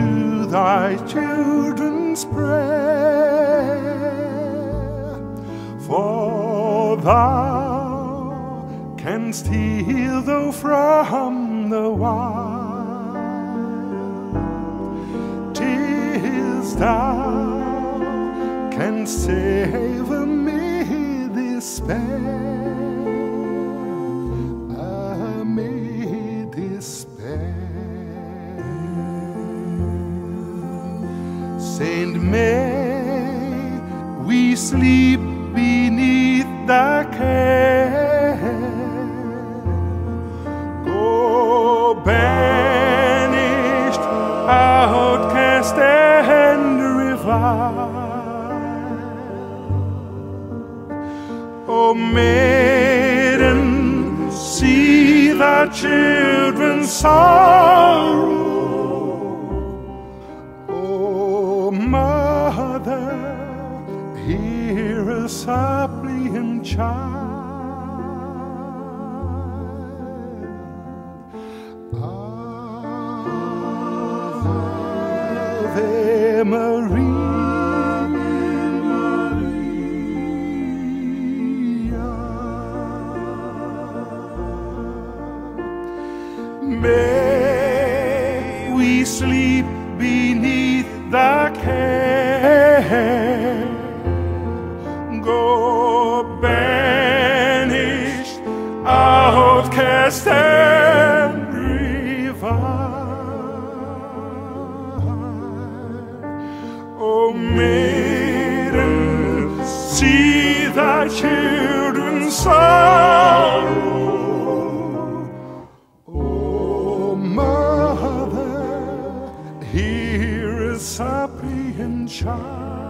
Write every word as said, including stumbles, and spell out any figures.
to thy children's prayer, for thou canst heal them from the wild. 'Tis thou canst save me despair. Saint, may we sleep beneath thy care, go banished, outcast and reviled. O maiden, see thy children's sorrow. Mother, hear a suppliant child. Ave Maria. May we sleep beneath thy care, go banished, outcast and reviled. O maiden, see thy children's sorrow. O mother, hear a suppliant child.